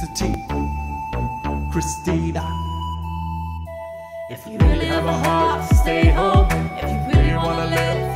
University. Christina. If you really have a heart, stay home. If you really wanna live,